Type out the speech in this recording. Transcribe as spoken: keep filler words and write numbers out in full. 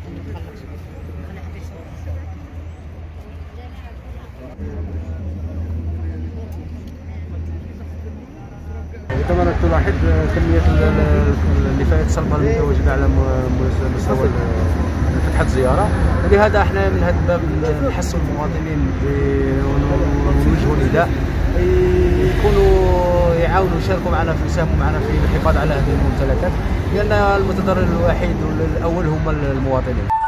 كما تلاحظ كمية النفايات الصلبة المتواجدة على مستوى فتحة الزيارة، ولهذا احنا من هذا الباب نحسوا المواطنين ونوجهوا نداء يكونوا يعاونوا يشاركوا معنا في يساهموا معنا في الحفاظ على هذه الممتلكات، لأن المتضرر الوحيد والأول هم المواطنين.